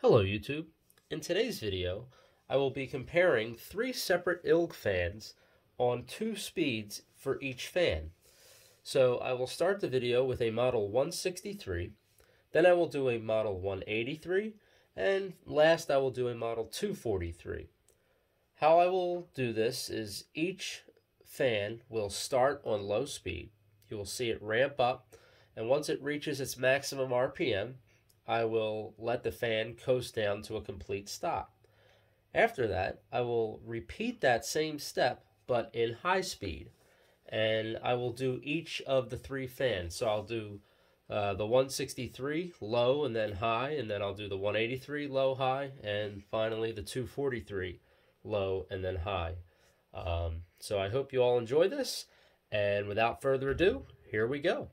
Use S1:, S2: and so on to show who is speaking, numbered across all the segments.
S1: Hello YouTube. In today's video, I will be comparing three separate ILG fans on two speeds for each fan. So I will start the video with a model 163, then I will do a model 183, and last I will do a model 243. How I will do this is each fan will start on low speed. You will see it ramp up, and once it reaches its maximum RPM, I will let the fan coast down to a complete stop. After that, I will repeat that same step, but in high speed. And I will do each of the three fans. So I'll do the 163 low and then high, and then I'll do the 183 low, high, and finally the 243 low and then high. So I hope you all enjoy this, and without further ado, here we go.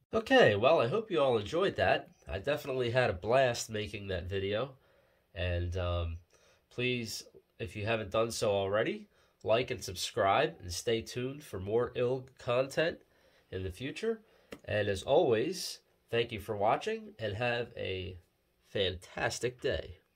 S1: Okay, well, I hope you all enjoyed that. I definitely had a blast making that video. And please, if you haven't done so already, like and subscribe and stay tuned for more ILG content in the future. And as always, thank you for watching and have a fantastic day.